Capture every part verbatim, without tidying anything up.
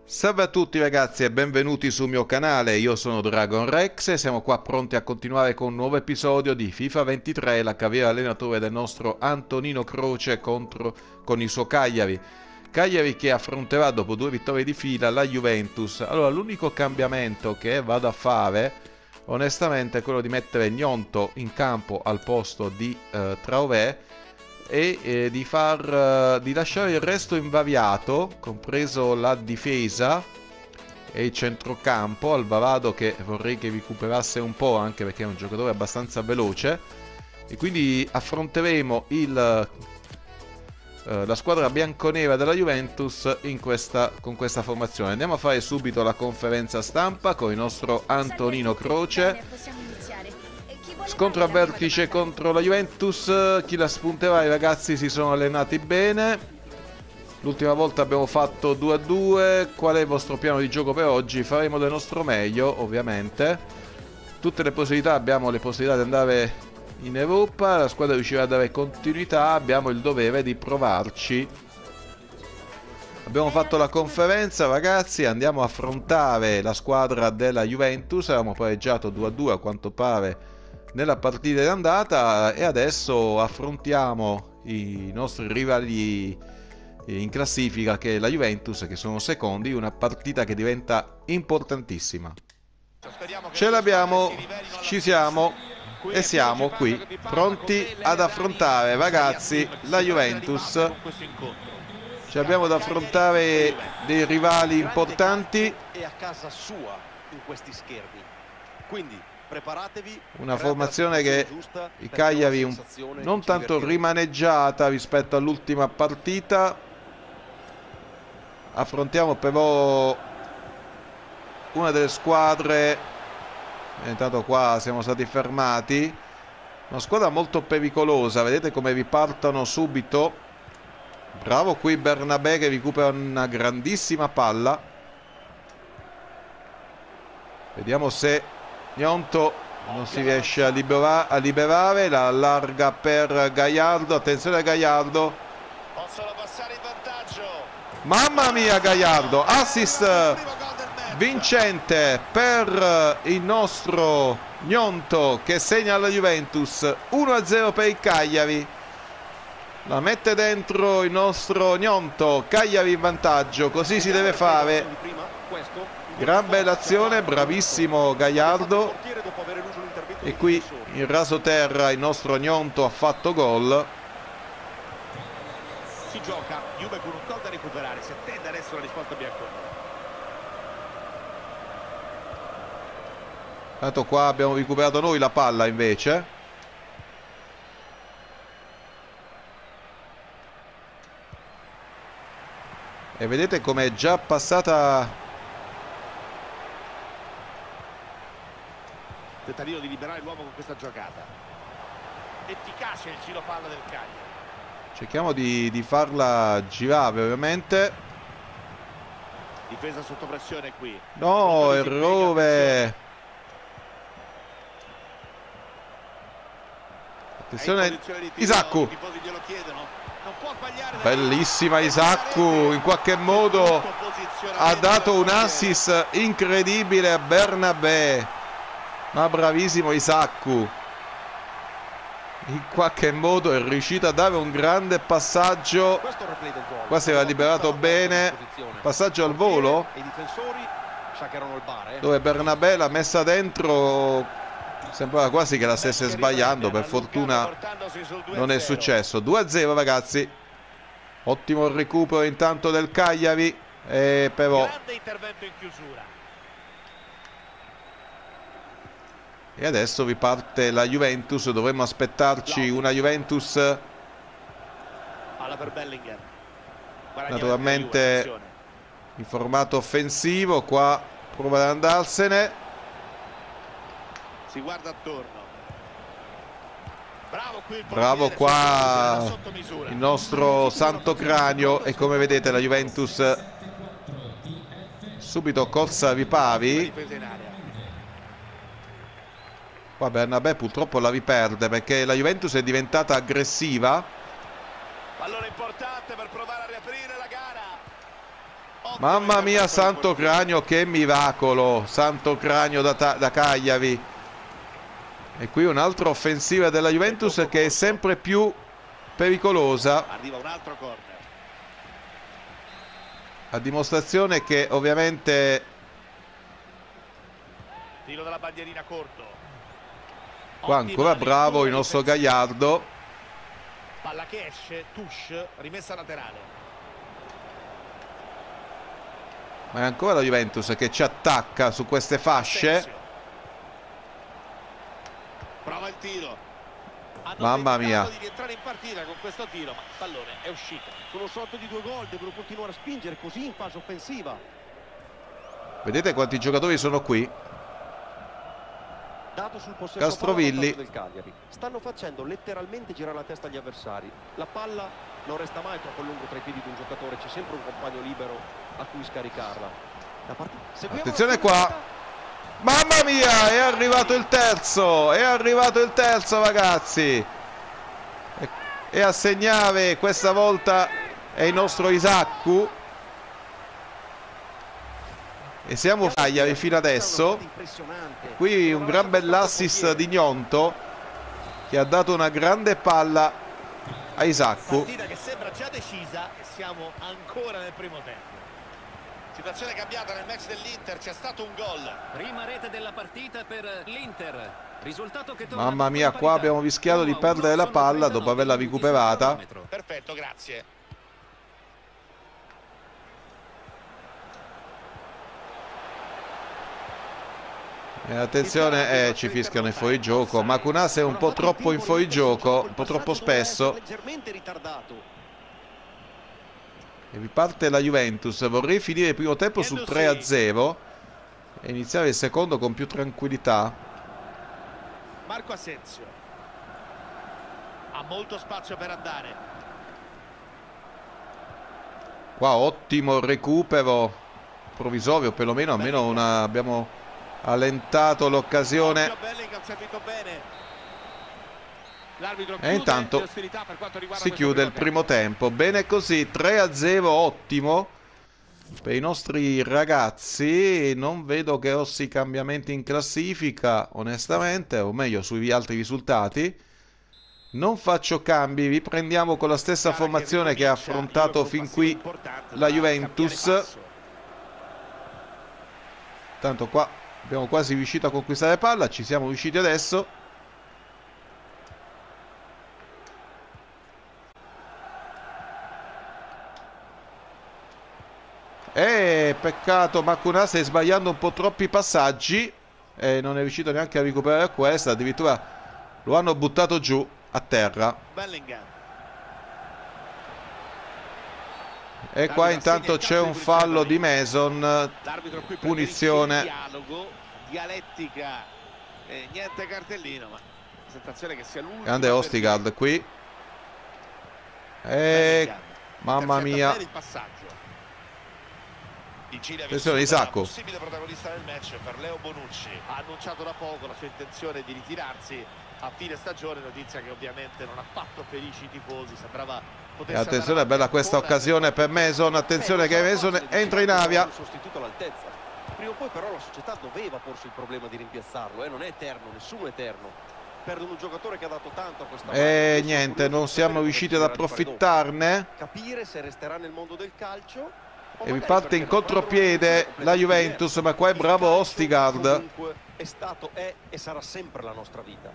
Salve a tutti ragazzi e benvenuti sul mio canale, io sono Dragon Rex e siamo qua pronti a continuare con un nuovo episodio di FIFA ventitré, la carriera allenatore del nostro Antonino Croce contro con il suo Cagliari. Cagliari che affronterà dopo due vittorie di fila la Juventus. Allora l'unico cambiamento che vado a fare onestamente è quello di mettere Gnonto in campo al posto di eh, Traoré e eh, di, far, uh, di lasciare il resto invariato, compreso la difesa e il centrocampo. Alvarado che vorrei che recuperasse un po', anche perché è un giocatore abbastanza veloce, e quindi affronteremo il, uh, la squadra bianconera della Juventus in questa, con questa formazione. Andiamo a fare subito la conferenza stampa con il nostro Antonino Croce. Scontro a vertice contro la Juventus, chi la spunterà? I ragazzi si sono allenati bene. L'ultima volta abbiamo fatto due a due. Qual è il vostro piano di gioco per oggi? Faremo del nostro meglio, ovviamente. Tutte le possibilità, abbiamo le possibilità di andare in Europa. La squadra riuscirà a dare continuità. Abbiamo il dovere di provarci. Abbiamo fatto la conferenza, ragazzi. Andiamo a affrontare la squadra della Juventus. Avevamo pareggiato due a due a quanto pare nella partita d'andata e adesso affrontiamo i nostri rivali in classifica, che è la Juventus, che sono secondi. Una partita che diventa importantissima. Ce l'abbiamo, ci siamo e siamo qui pronti ad affrontare, ragazzi, la Juventus. Ci abbiamo da affrontare dei rivali importanti e a casa sua in questi schermi, quindi preparatevi. Una formazione che i Cagliari un, non tanto rimaneggiata rispetto all'ultima partita. Affrontiamo però una delle squadre, intanto qua siamo stati fermati, una squadra molto pericolosa. Vedete come ripartono subito. Bravo qui Bernabé che recupera una grandissima palla. Vediamo se Gnonto non si riesce a, libera a liberare, la allarga per Gallardo. Attenzione a Gallardo. Possono passare in vantaggio. Mamma mia, Gallardo, assist vincente per il nostro Gnonto che segna alla Juventus. Uno a zero per il Cagliari. La mette dentro il nostro Gnonto. Cagliari in vantaggio, così si deve fare. Gran bella azione, bravissimo Gallardo. E qui in rasoterra il nostro Gnonto ha fatto gol. Si gioca, Juve con un gol da recuperare, si attende adesso la risposta bianconera. Tanto qua abbiamo recuperato noi la palla invece. E vedete come è già passata. Tentativo di liberare l'uomo con questa giocata. Efficace il giro palla del Cagliari. Cerchiamo di, di farla girare ovviamente. Difesa sotto pressione qui. No, errore. Attenzione Isaccu. Bellissima Isaccu, in qualche modo ha dato un assist incredibile a Bernabé. Ma bravissimo Isaccu, in qualche modo è riuscito a dare un grande passaggio. Qua si era liberato bene. Passaggio al volo dove Bernabé l'ha messa dentro. Sembrava quasi che la stesse sbagliando. Per fortuna non è successo. Due a zero ragazzi. Ottimo il recupero intanto del Cagliari, e però e adesso riparte la Juventus. Dovremmo aspettarci una Juventus naturalmente in formato offensivo. Qua prova ad andarsene. Si guarda attorno. Bravo, qui il Bravo qua il nostro Santo Cranio. E come vedete la Juventus subito corsa ripari. Qua Bernabé purtroppo la riperde perché la Juventus è diventata aggressiva. Pallone importante per provare a riaprire la gara. Mamma mia, santo cranio, che miracolo! Santo cranio da, da Cagliari. E qui un'altra offensiva della Juventus che è sempre più pericolosa. Arriva un altro corner. A dimostrazione che ovviamente... Tiro della bandierina corto. Qua ancora bravo il nostro Gallardo. Palla che esce, touche, rimessa laterale. Ma è ancora la Juventus che ci attacca su queste fasce. Prova il tiro. Hanno Mamma mia. di rientrare in partita con questo tiro, ma il pallone è uscito. Sono sotto di due gol, devono continuare a spingere così in fase offensiva. Vedete quanti giocatori sono qui? Dato sul possesso Castrovilli. del Cagliari. Stanno facendo letteralmente girare la testa agli avversari. La palla non resta mai troppo a lungo tra i piedi di un giocatore, c'è sempre un compagno libero a cui scaricarla. La Attenzione qua. Mamma mia, è arrivato il terzo. È arrivato il terzo, ragazzi. E, e a segnare questa volta è il nostro Isaccu. E siamo Cagliari fino adesso. Qui un gran bell'assist di Gnonto, che ha dato una grande palla a Isaccu. Partita che sembra già decisa e siamo ancora nel primo tempo. Situazione cambiata nel match dell'Inter, c'è stato un gol. Prima rete della partita per l'Inter. Risultato che torna. Mamma mia, qua abbiamo rischiato di perdere la palla dopo averla recuperata. Perfetto, grazie. E attenzione, eh, ci fischiano in fuorigioco. Macunas è un po' troppo in fuorigioco, un po' troppo spesso. E riparte la Juventus. Vorrei finire il primo tempo sul tre a zero e iniziare il secondo con più tranquillità. Marco Asensio ha molto spazio per andare. Qua ottimo recupero provvisorio, perlomeno almeno una, abbiamo allentato l'occasione. E intanto si chiude il primo tempo. Bene così, tre a zero, ottimo per i nostri ragazzi. Non vedo grossi cambiamenti in classifica, onestamente, o meglio sugli altri risultati. Non faccio cambi, riprendiamo con la stessa formazione che ha affrontato fin qui la Juventus. Tanto qua abbiamo quasi riuscito a conquistare palla, ci siamo riusciti adesso. E peccato, Macunas è sbagliando un po' troppi passaggi e non è riuscito neanche a recuperare questa, addirittura lo hanno buttato giù a terra. E qua intanto c'è un fallo di Mason, punizione. Dialogo, dialettica, eh, niente cartellino, ma sensazione che sia l'ultimo. Grande Ostigard qui. E mamma mia. Attenzione Isacco. Possibile protagonista del match per Leo Bonucci. Ha annunciato da poco la sua intenzione di ritirarsi a fine stagione, notizia che ovviamente non ha fatto felici i tifosi. Sembrava e attenzione, è bella questa occasione per Mason. Attenzione che Mason entra in aria. Sostituto all'altezza. Prima o poi però la società doveva porsi il problema di rimpiazzarlo, eh? Non è eterno, nessuno è eterno. Perdono un giocatore che ha dato tanto a questa e niente, non siamo riusciti ad approfittarne. Capire se resterà nel mondo del calcio. E riparte in contropiede la Juventus, ma qua è bravo Ostigard. È stato, è e sarà sempre la nostra vita.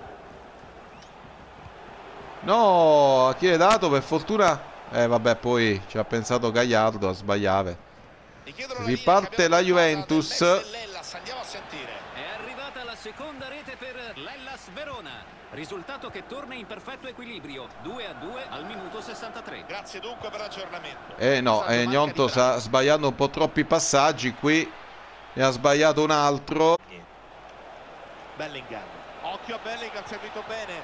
No, a chi è dato? Per fortuna. Eh vabbè, poi ci ha pensato Gallardo a sbagliare. Riparte la Juventus. Andiamo a sentire. È arrivata la seconda rete per l'Hellas Verona. Risultato che torna in perfetto equilibrio, due a due al minuto sessantatré. Grazie dunque per l'aggiornamento. Eh no, eh, Gnonto sta sbagliando un po' troppi passaggi. Qui ne ha sbagliato un altro. Bellingham. Occhio a Bellingham, servito bene.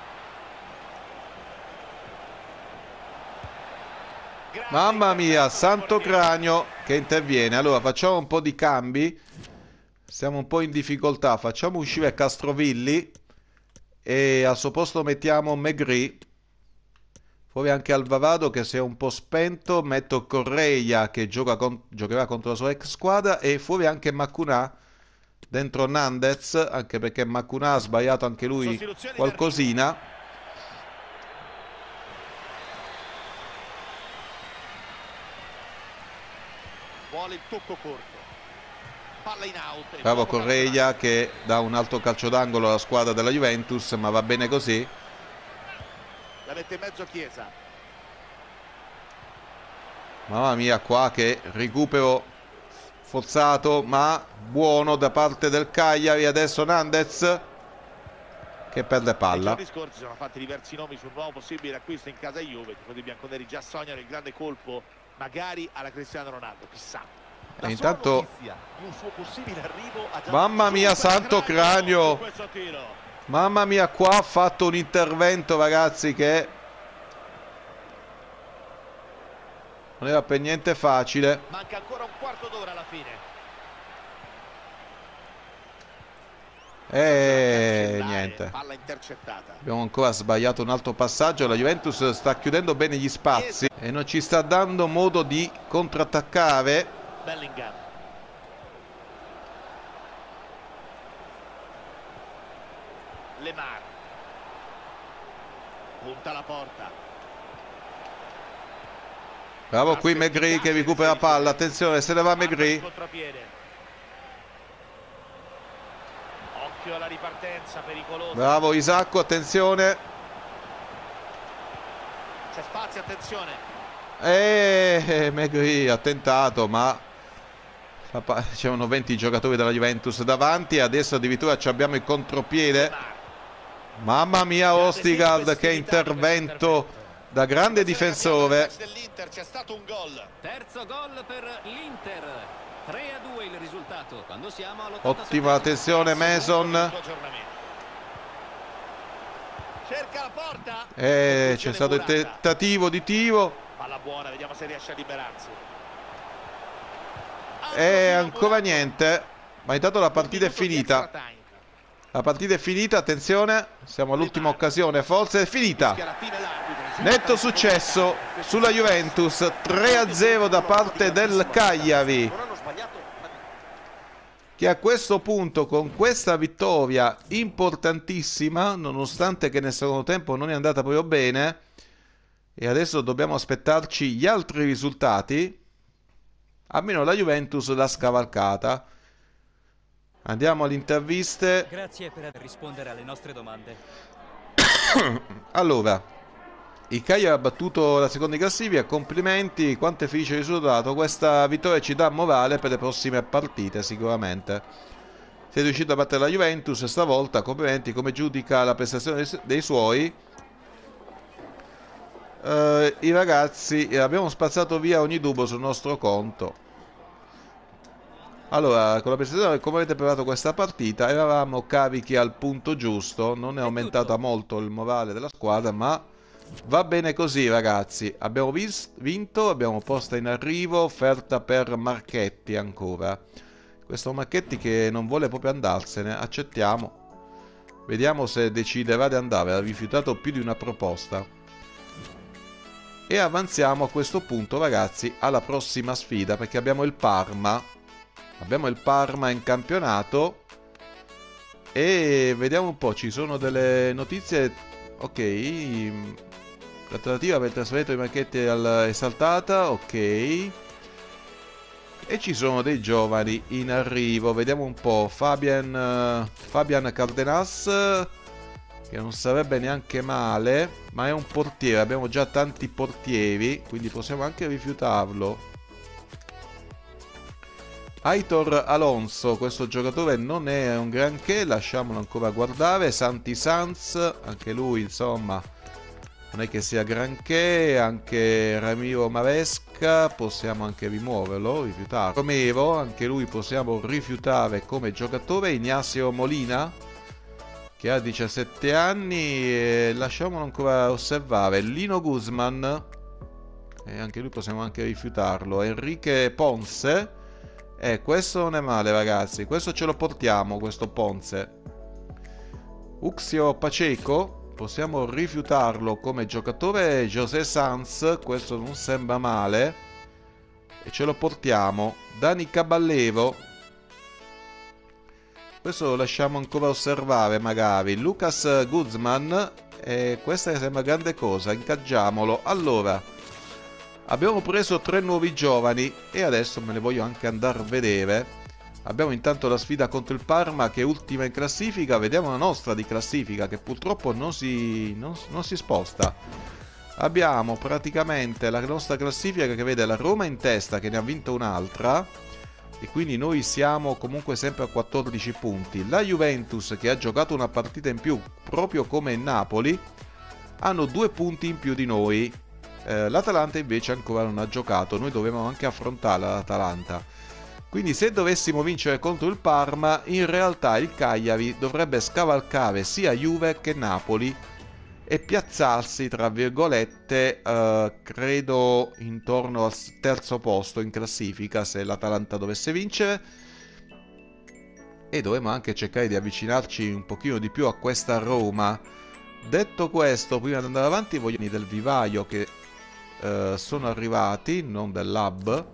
Grande Mamma mia, santo cranio che interviene. Allora facciamo un po' di cambi. Siamo un po' in difficoltà. Facciamo uscire Castrovilli e al suo posto mettiamo Maigret. Fuori anche Alvarado che si è un po' spento. Metto Correia che gioca con, giocherà contro la sua ex squadra. E fuori anche Macunà. Dentro Nandez, anche perché Macunà ha sbagliato anche lui qualcosina. Vuole il tocco corto. Palla in out. Bravo Correia che dà un alto calcio d'angolo alla squadra della Juventus, ma va bene così. La mette in mezzo Chiesa. Mamma mia, qua che recupero forzato, ma buono da parte del Cagliari. Adesso Nandez che perde palla. Nei giorni scorsi sono fatti diversi nomi sul nuovo possibile acquisto in casa Juve. I bianconeri già sognano il grande colpo, magari alla Cristiano Ronaldo, chissà. E intanto mamma mia, santo cranio, mamma mia, qua ha fatto un intervento, ragazzi, che non era per niente facile. Manca ancora un quarto d'ora alla fine. E niente, palla intercettata. abbiamo ancora sbagliato un altro passaggio. La Juventus sta chiudendo bene gli spazi e non ci sta dando modo di contrattaccare. Bellingham. Lemar. Punta la porta. Bravo qui Maigret che recupera palla. Attenzione, se ne va Maigret. Occhio alla ripartenza pericolosa. Bravo Isacco, attenzione. C'è spazio, attenzione. Eh, Maigret ha tentato, ma c'erano venti giocatori della Juventus davanti. Adesso addirittura abbiamo il contropiede. Mamma mia, Ostigard, che intervento da grande difensore. C'è stato un gol. Terzo gol per l'Inter. tre a due il risultato quando siamo Ottima attenzione Mason. Cerca la porta. Eh, c'è stato il tentativo di tiro. Palla buona, vediamo se riesce a liberarsi. E ancora niente. Ma intanto la partita è finita. La partita è finita, attenzione. Siamo all'ultima occasione, forse è finita. Netto successo sulla Juventus, tre a zero da parte del Cagliari, che a questo punto, con questa vittoria importantissima, nonostante che nel secondo tempo non è andata proprio bene, e adesso dobbiamo aspettarci gli altri risultati, almeno la Juventus l'ha scavalcata. Andiamo alle interviste. Grazie per rispondere alle nostre domande. Allora, il Cagliari ha battuto la seconda in classifica, complimenti, quanto è felice il risultato. Questa vittoria ci dà morale per le prossime partite sicuramente. Sei riuscito a battere la Juventus stavolta, complimenti. Come giudica la prestazione dei suoi? Uh, I ragazzi, abbiamo spazzato via ogni dubbio sul nostro conto. Allora, con la prestazione, come avete provato questa partita, eravamo carichi al punto giusto, non è aumentata molto il morale della squadra, ma va bene così ragazzi. Abbiamo vinto, abbiamo posta in arrivo, offerta per Marchetti ancora. Questo Marchetti che non vuole proprio andarsene, accettiamo. Vediamo se deciderà di andare, ha rifiutato più di una proposta. E avanziamo a questo punto ragazzi alla prossima sfida, perché abbiamo il Parma. Abbiamo il Parma in campionato e vediamo un po', ci sono delle notizie. Ok, la trattativa per il trasferimento di Marchetti è saltata, ok. E ci sono dei giovani in arrivo, vediamo un po'. Fabian, Fabian Cardenas, che non sarebbe neanche male, ma è un portiere, abbiamo già tanti portieri, quindi possiamo anche rifiutarlo. Aitor Alonso, questo giocatore non è un granché, lasciamolo ancora guardare. Santi Sanz, anche lui insomma non è che sia granché. Anche Ramiro Maresca possiamo anche rimuoverlo, rifiutarlo. Romero, anche lui possiamo rifiutare come giocatore. Ignacio Molina, che ha diciassette anni, e lasciamolo ancora osservare. Lino Guzman, e anche lui possiamo anche rifiutarlo. Enrique Ponce, Eh, questo non è male ragazzi, questo ce lo portiamo, questo Ponce. Uxio Pacheco, possiamo rifiutarlo come giocatore José Sanz, questo non sembra male, e ce lo portiamo. Dani Caballero, questo lo lasciamo ancora osservare magari. Lucas Guzman, e questa sembra grande cosa, incaggiamolo. Allora, abbiamo preso tre nuovi giovani e adesso me ne voglio anche andare a vedere. Abbiamo intanto la sfida contro il Parma che è ultima in classifica. Vediamo la nostra di classifica che purtroppo non si, non, non si sposta. Abbiamo praticamente la nostra classifica che vede la Roma in testa, che ne ha vinto un'altra, e quindi noi siamo comunque sempre a quattordici punti. La Juventus, che ha giocato una partita in più proprio come il Napoli, hanno due punti in più di noi. eh, L'Atalanta invece ancora non ha giocato. Noi dovevamo anche affrontare l'Atalanta. Quindi se dovessimo vincere contro il Parma, in realtà il Cagliari dovrebbe scavalcare sia Juve che Napoli e piazzarsi, tra virgolette, eh, credo intorno al terzo posto in classifica se l'Atalanta dovesse vincere. E dovremmo anche cercare di avvicinarci un pochino di più a questa Roma. Detto questo, prima di andare avanti, voglio dire del vivaio che eh, sono arrivati, non del lab.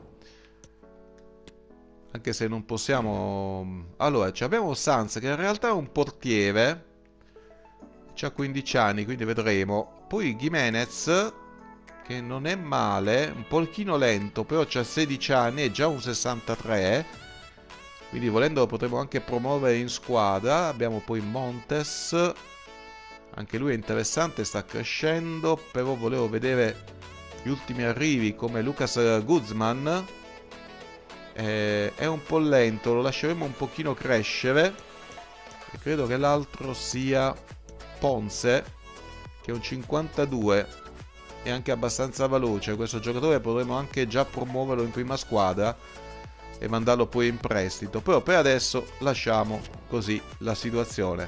Anche se non possiamo... Allora, abbiamo Sanz che in realtà è un portiere. C'ha quindici anni, quindi vedremo. Poi Gimenez, che non è male, un pochino lento, però c'ha sedici anni, è già un sessantatré. Quindi volendo potremo anche promuovere in squadra. Abbiamo poi Montes. Anche lui è interessante, sta crescendo. Però volevo vedere gli ultimi arrivi come Lucas Guzman. Eh, è un po' lento, lo lasceremo un pochino crescere. E credo che l'altro sia Ponce, che è un cinquantadue, è anche abbastanza veloce. Questo giocatore potremo anche già promuoverlo in prima squadra e mandarlo poi in prestito. Però per adesso lasciamo così la situazione.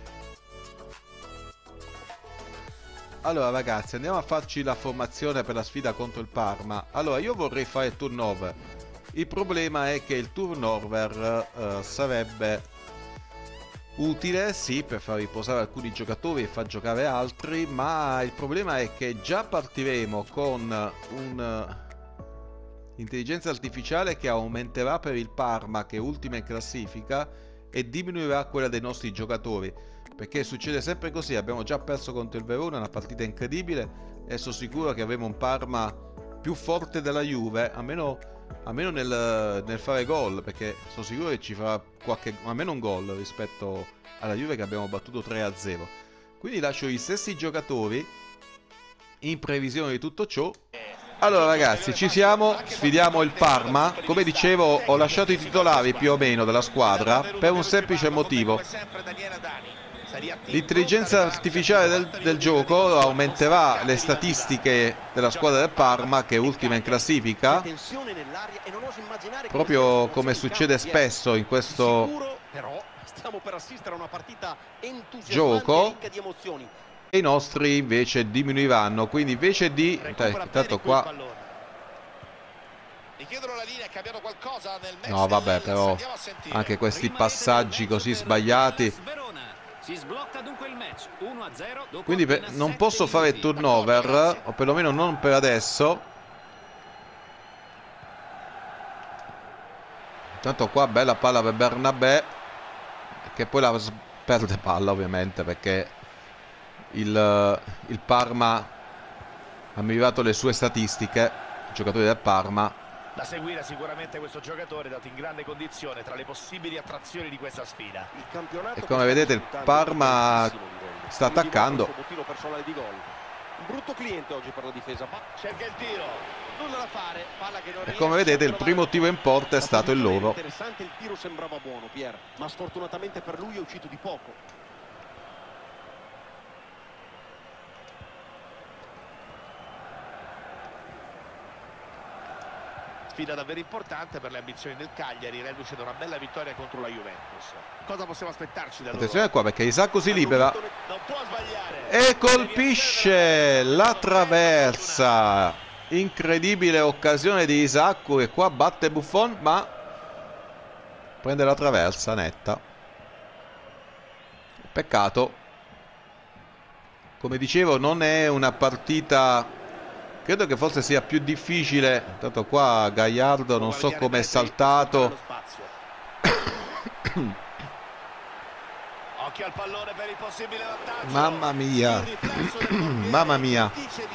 Allora ragazzi, andiamo a farci la formazione per la sfida contro il Parma. Allora io vorrei fare turnover. Il problema è che il turnover uh, sarebbe utile, sì, per far riposare alcuni giocatori e far giocare altri, ma il problema è che già partiremo con un'intelligenza artificiale che aumenterà per il Parma, che è ultima in classifica, e diminuirà quella dei nostri giocatori, perché succede sempre così. Abbiamo già perso contro il Verona, una partita incredibile, e sono sicuro che avremo un Parma più forte della Juve, almeno... almeno nel, nel fare gol, perché sono sicuro che ci farà qualche, almeno un gol rispetto alla Juve che abbiamo battuto tre a zero. Quindi lascio gli stessi giocatori in previsione di tutto ciò. Allora ragazzi, ci siamo, sfidiamo il Parma. Come dicevo, ho lasciato i titolari più o meno della squadra per un semplice motivo. L'intelligenza artificiale del, del gioco aumenterà le statistiche della squadra del Parma, che è ultima in classifica, proprio come succede spesso in questo gioco. E i nostri invece diminuiranno, quindi invece di... Intanto qua... No vabbè, però anche questi passaggi così sbagliati. Si sblocca dunque il match uno a zero. Quindi per, non posso fare turnover, o perlomeno non per adesso. Intanto qua bella palla per Bernabé, che poi la perde palla ovviamente, perché il, il Parma ha migliorato le sue statistiche, i giocatori del Parma. Da seguire sicuramente questo giocatore, dato in grande condizione tra le possibili attrazioni di questa sfida. Il campionato, e come vedete il Parma sta attaccando. Un brutto cliente oggi per la difesa. Cerca il tiro, nulla da fare, palla che non e come vedete il primo tiro in porta è stato il loro. Interessante, il tiro sembrava buono, Pier, ma sfortunatamente per lui è uscito di poco. Sfida davvero importante per le ambizioni del Cagliari, reduce da una bella vittoria contro la Juventus. Cosa possiamo aspettarci da loro? Attenzione qua, perché Isacco si libera non può sbagliare e colpisce la traversa. Incredibile occasione di Isacco, che qua batte Buffon, ma prende la traversa netta. Peccato. come dicevo, non è una partita, credo che forse sia più difficile. Intanto qua Gallardo non so come è saltato. Occhio al pallone per il possibile vantaggio. Mamma mia. Mamma mia.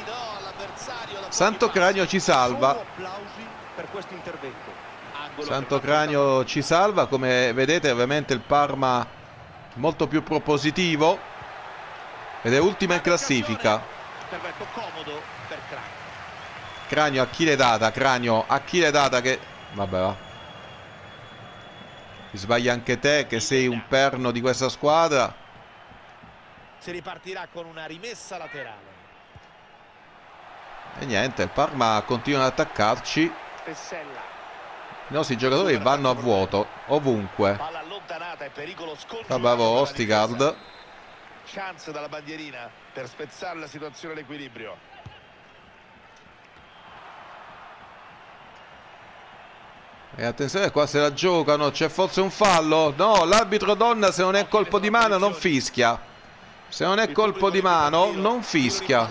Santo Cranio ci salva. Applausi per questo intervento. Santo Cranio ci salva. Come vedete, ovviamente il Parma molto più propositivo ed è ultima in classifica. Intervento comodo per Cranio. Cranio a chi l'è data? Cranio a chi l'è data? Che vabbè, va. Ti sbagli anche te che sei un perno di questa squadra. Si ripartirà con una rimessa laterale. E niente, il Parma continua ad attaccarci. Pessella. I nostri giocatori vanno a vuoto ovunque. Palla allontanata e pericolo scongiurato. Va bravo Ostigard. Chance dalla bandierina per spezzare la situazione all'equilibrio. E attenzione, qua se la giocano, c'è forse un fallo? No, l'arbitro donna, se non è colpo di mano non fischia. Se non è colpo di mano non fischia.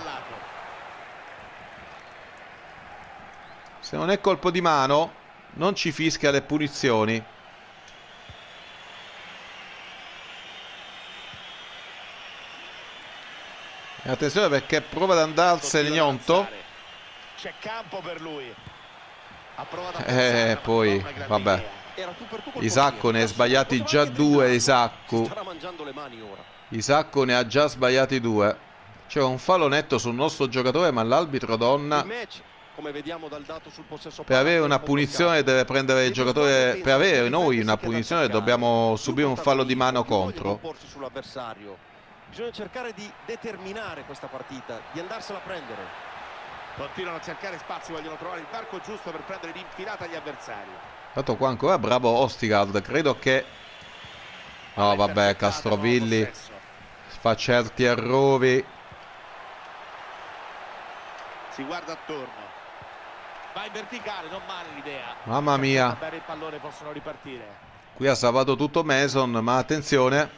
Se non è colpo di mano non ci fischia le punizioni. E attenzione perché prova ad andarsene Gnonto. C'è campo per lui. Eh, poi, vabbè. Isacco ne ha sbagliati già due, Isacco. Isacco ne ha già sbagliati due. C'è un fallo netto sul nostro giocatore, ma l'arbitro donna, per avere una punizione deve prendere il giocatore, per avere noi una punizione dobbiamo subire un fallo di mano contro. Bisogna cercare di determinare questa partita, di andarsela a prendere. Continuano a cercare spazi, vogliono trovare il varco giusto per prendere l'infilata agli avversari. Tanto qua ancora bravo Ostigard, credo che... No vabbè, Castrovilli fa certi errori. Si guarda attorno. Va in verticale, non male l'idea. Mamma mia. Il pallone, possono ripartire. Qui ha salvato tutto Mason, ma attenzione,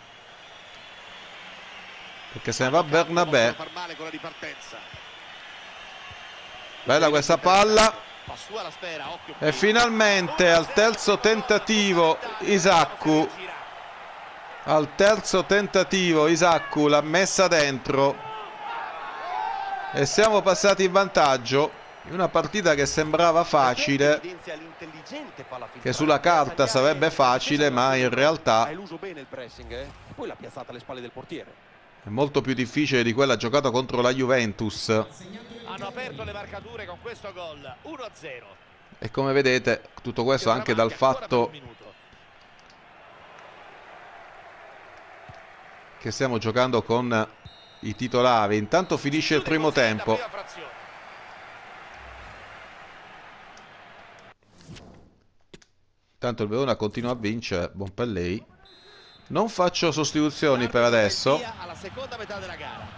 perché se ne va Bernabé. Far male con la ripartenza. Bella questa palla. E finalmente al terzo tentativo Isacco. Al terzo tentativo Isacco l'ha messa dentro. E siamo passati in vantaggio in una partita che sembrava facile, che sulla carta sarebbe facile, ma in realtà è molto più difficile di quella giocata contro la Juventus. Hanno aperto le marcature con questo gol, uno a zero. E come vedete tutto questo anche dal fatto che stiamo giocando con i titolari. Intanto finisce il primo tempo. Intanto il Verona continua a vincere, buon per lei. Non faccio sostituzioni per adesso. Alla seconda metà della gara.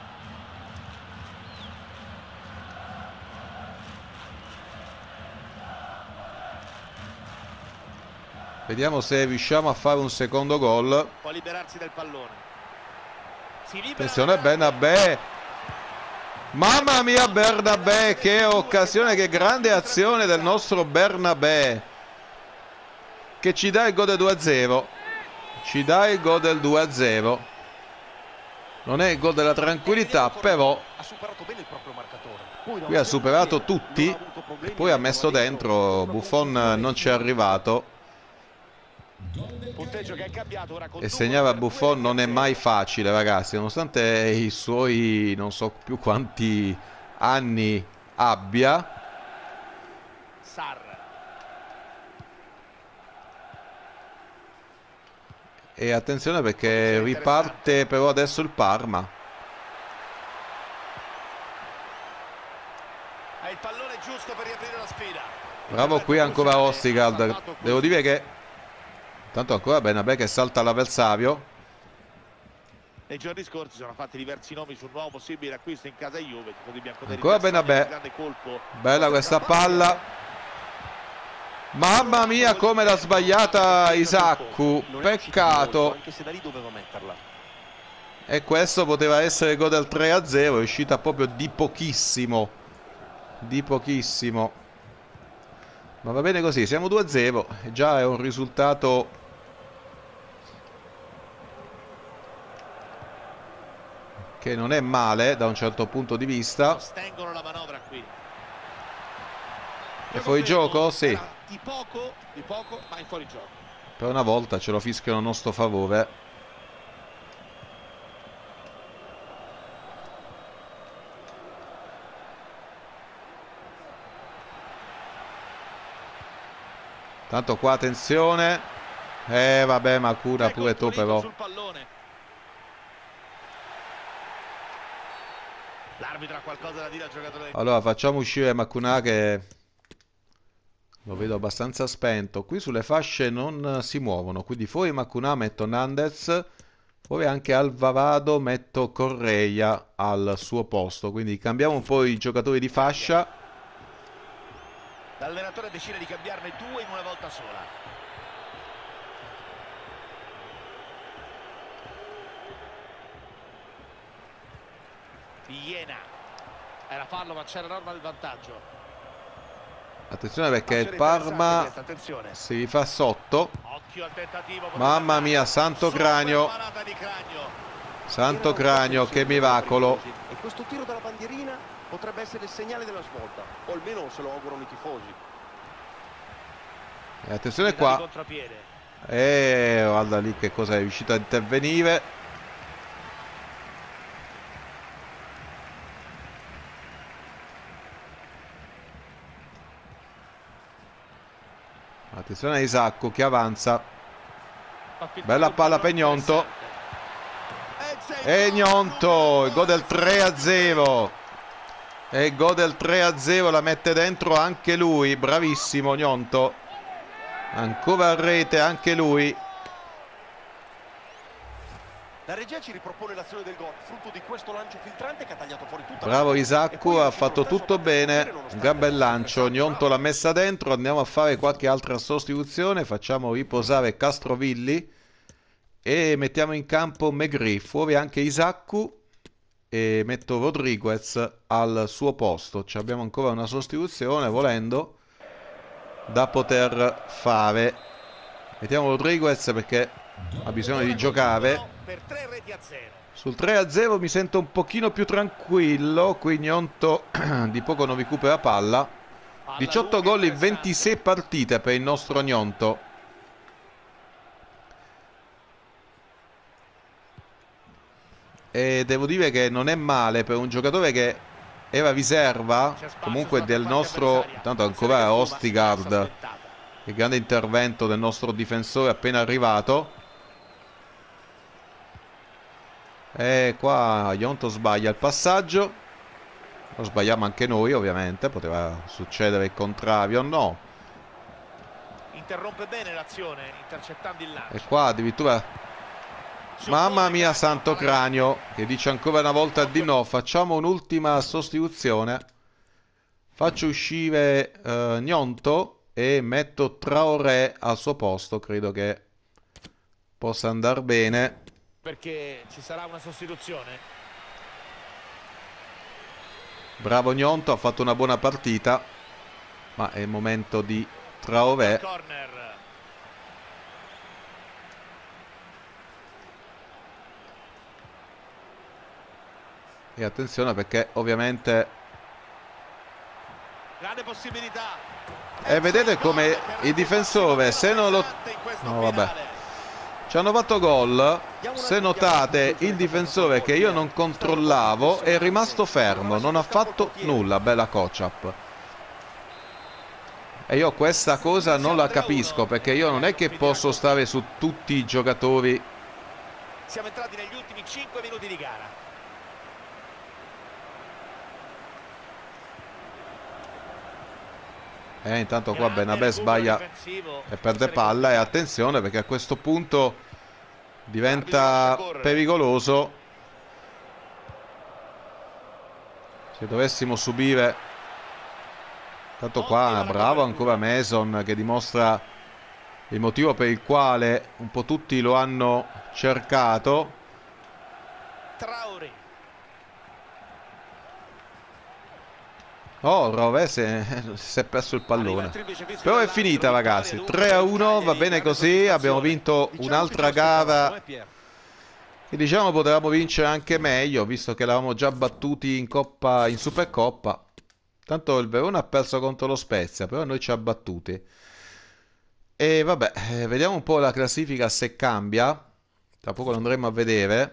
Vediamo se riusciamo a fare un secondo gol. Può liberarsi del pallone. Attenzione Bernabé. Mamma mia Bernabé, che occasione, che grande azione del nostro Bernabé, che ci dà il gol del due a zero. Ci dà il gol del due a zero. Non è il gol della tranquillità, però qui ha superato tutti e poi ha messo dentro. Buffon non ci è arrivato. E segnare a Buffon non è mai facile, ragazzi, nonostante i suoi non so più quanti anni abbia. E attenzione perché riparte però adesso il Parma. Ha il pallone giusto per riaprire la sfida. Bravo qui ancora Ostigard. Devo dire che tanto ancora Bernabé che salta l'avversario. Nei giorni scorsi sono fatti diversi nomi sul nuovo possibile acquisto in casa Juve. Ancora Bernabé. Bella questa palla. Mamma mia come l'ha sbagliata Isacco. Peccato. E questo poteva essere il gol del tre a zero, è uscita proprio di pochissimo. Di pochissimo. Ma va bene così, siamo due a zero. Già è un risultato che non è male da un certo punto di vista. Sostengono la manovra qui. È fuori gioco? Sì. Di poco, di poco, ma in fuori gioco. Per una volta ce lo fischiano a nostro favore. Tanto qua attenzione. Eh vabbè, ma cura pure tu però. L'arbitro ha qualcosa da dire al giocatore. Allora facciamo uscire Macuna, che lo vedo abbastanza spento. Qui sulle fasce non si muovono, quindi fuori Macuna metto Nandez, poi anche Alvarado metto Correia al suo posto, quindi cambiamo un po' i giocatori di fascia. L'allenatore decide di cambiarne due in una volta sola. Iena. Era fallo, ma c'era norma del vantaggio. Attenzione perché il Parma si rifà sotto. Occhio al tentativo. Mamma mia, santo cranio. Santo cranio, che miracolo. E questo tiro dalla bandierina potrebbe essere il segnale della svolta, o almeno se lo augurano i tifosi. E attenzione qua. E guarda lì che cosa è riuscito a intervenire. Attenzione a Isacco che avanza. Bella palla per Gnonto. E Gnonto, il gol del tre a zero. E il gol del tre a zero la mette dentro anche lui. Bravissimo Gnonto. Ancora a rete anche lui. La regia ci ripropone l'azione del gol, frutto di questo lancio filtrante che ha tagliato fuori tutta. Bravo Isacco, ha fatto tutto bene. Un gran bel lancio. Gnonto l'ha messa dentro. Andiamo a fare qualche altra sostituzione. Facciamo riposare Castrovilli e mettiamo in campo Megri. Fuori anche Isacco e metto Rodriguez al suo posto. Ci abbiamo ancora una sostituzione volendo da poter fare. Mettiamo Rodriguez perché ha bisogno di giocare. Sul tre a zero mi sento un pochino più tranquillo. Qui Gnonto di poco non recupera palla. diciotto gol in ventisei partite per il nostro Gnonto. E devo dire che non è male per un giocatore che era riserva comunque del nostro. Tanto ancora Ostigard. Il grande intervento del nostro difensore appena arrivato. E qua Gnonto sbaglia il passaggio. Lo sbagliamo anche noi ovviamente. Poteva succedere il contrario. No. Interrompe bene l'azione intercettando il lancio. E qua addirittura, mamma mia, santo cranio, che dice ancora una volta di no. Facciamo un'ultima sostituzione. Faccio uscire uh, Gnonto e metto Traoré al suo posto. Credo che possa andare bene, perché ci sarà una sostituzione. Bravo Gnonto, ha fatto una buona partita, ma è il momento di Traoré. E attenzione perché ovviamente grande possibilità. E vedete come il difensore, se non lo... No vabbè, ci hanno fatto gol. Se notate, il difensore che io non controllavo è rimasto fermo, non ha fatto nulla. Bella Kocap. E io questa cosa non la capisco, perché io non è che posso stare su tutti i giocatori. Siamo entrati negli ultimi cinque minuti di gara. E intanto qua Benabè sbaglia e perde palla. E attenzione perché a questo punto diventa pericoloso. Se dovessimo subire. Tanto qua bravo ancora Mason, che dimostra il motivo per il quale un po' tutti lo hanno cercato. Oh, Rove si è perso il pallone. Però è finita, ragazzi. tre a uno, va bene così. Abbiamo vinto un'altra gara che diciamo potevamo vincere anche meglio, visto che l'avevamo già battuti in Coppa, in Supercoppa. Tanto il Verona ha perso contro lo Spezia, però noi ci ha battuti. E vabbè, eh, vediamo un po' la classifica se cambia. Tra poco lo andremo a vedere.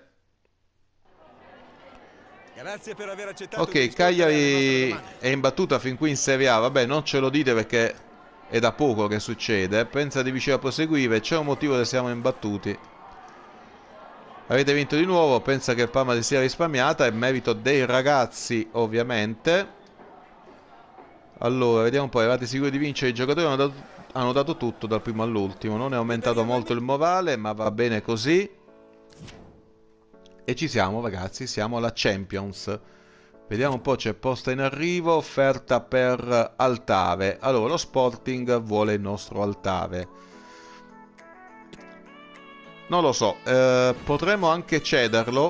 Grazie per aver accettato. Ok, Cagliari è imbattuta fin qui in Serie A. Vabbè, non ce lo dite perché è da poco che succede. Pensa di riuscire a proseguire. C'è un motivo che siamo imbattuti. Avete vinto di nuovo. Pensa che il Parma si sia risparmiata. È merito dei ragazzi, ovviamente. Allora, vediamo un po'. Eravate sicuri di vincere? I giocatori hanno dato, hanno dato tutto dal primo all'ultimo. Non è aumentato molto il morale, ma va bene così. E ci siamo, ragazzi, siamo alla Champions. Vediamo un po', c'è posta in arrivo, offerta per Altave. Allora, lo Sporting vuole il nostro Altave. Non lo so, eh, potremmo anche cederlo.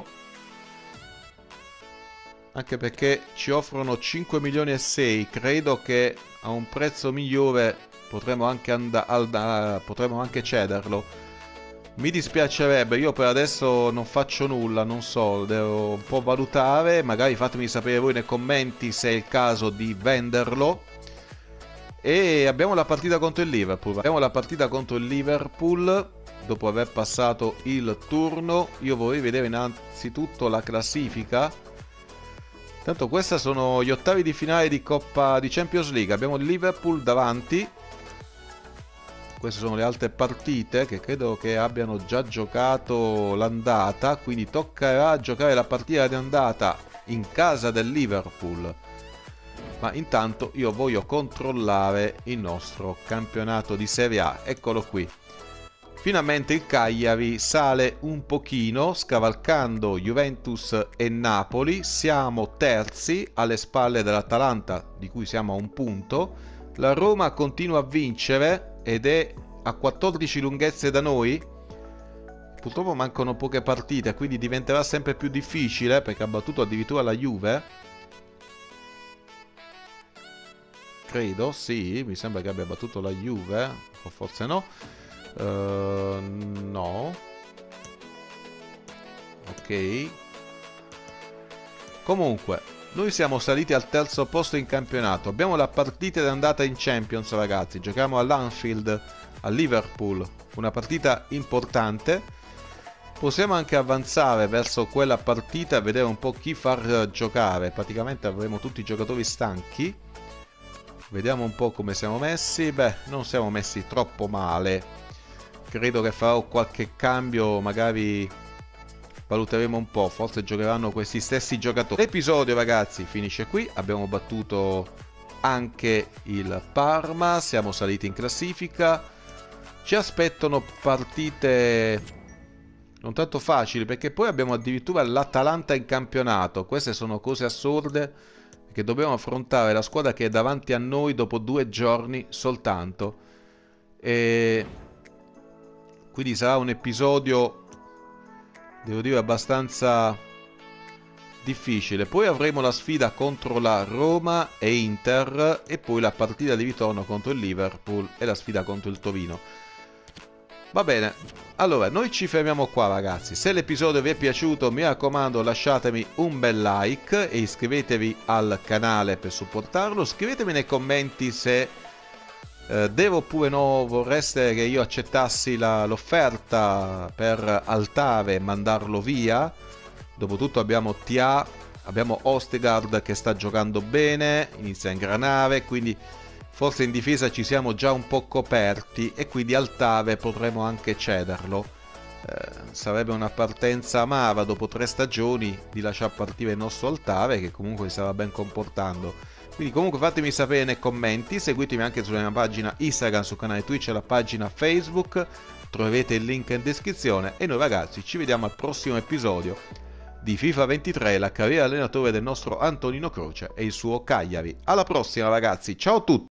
Anche perché ci offrono cinque milioni e sei. Credo che a un prezzo migliore potremmo anche, and- potremmo anche cederlo. Mi dispiacerebbe, io per adesso non faccio nulla, non so, devo un po' valutare, magari fatemi sapere voi nei commenti se è il caso di venderlo. E abbiamo la partita contro il Liverpool, abbiamo la partita contro il Liverpool, dopo aver passato il turno. Io vorrei vedere innanzitutto la classifica. Tanto questi sono gli ottavi di finale di Coppa di Champions League, abbiamo il Liverpool davanti. Queste sono le altre partite che credo che abbiano già giocato l'andata, quindi toccherà giocare la partita di andata in casa del Liverpool. Ma intanto io voglio controllare il nostro campionato di Serie A. Eccolo qui. Finalmente il Cagliari sale un pochino, scavalcando Juventus e Napoli. Siamo terzi alle spalle dell'Atalanta, di cui siamo a un punto. La Roma continua a vincere ed è a quattordici lunghezze da noi. Purtroppo mancano poche partite, quindi diventerà sempre più difficile, perché ha battuto addirittura la Juve. Credo, sì, mi sembra che abbia battuto la Juve, o forse no. Uh, no. Ok. Comunque, noi siamo saliti al terzo posto in campionato. Abbiamo la partita d'andata in Champions, ragazzi. Giochiamo all'Anfield, a Liverpool. Una partita importante. Possiamo anche avanzare verso quella partita e vedere un po' chi far giocare. Praticamente avremo tutti i giocatori stanchi. Vediamo un po' come siamo messi. Beh, non siamo messi troppo male. Credo che farò qualche cambio, magari valuteremo un po', forse giocheranno questi stessi giocatori. L'episodio, ragazzi, finisce qui. Abbiamo battuto anche il Parma, siamo saliti in classifica. Ci aspettano partite non tanto facili, perché poi abbiamo addirittura l'Atalanta in campionato. Queste sono cose assurde, perché dobbiamo affrontare la squadra che è davanti a noi dopo due giorni soltanto. E quindi sarà un episodio, devo dire, abbastanza difficile. Poi avremo la sfida contro la Roma e Inter, e poi la partita di ritorno contro il Liverpool e la sfida contro il Torino. Va bene, allora noi ci fermiamo qua, ragazzi. Se l'episodio vi è piaciuto, mi raccomando, lasciatemi un bel like e iscrivetevi al canale per supportarlo. Scrivetemi nei commenti se eh, devo oppure no, vorreste che io accettassi l'offerta per Altave e mandarlo via. Dopotutto abbiamo T A, abbiamo Ostegard che sta giocando bene, inizia a ingranare, quindi forse in difesa ci siamo già un po' coperti, e quindi Altave potremo anche cederlo. Eh, sarebbe una partenza amara dopo tre stagioni di lasciar partire il nostro Altave, che comunque si stava ben comportando. Quindi comunque fatemi sapere nei commenti, seguitemi anche sulla mia pagina Instagram, sul canale Twitch e la pagina Facebook, troverete il link in descrizione. E noi, ragazzi, ci vediamo al prossimo episodio di FIFA ventitré, la carriera allenatore del nostro Antonino Croce e il suo Cagliari. Alla prossima, ragazzi, ciao a tutti!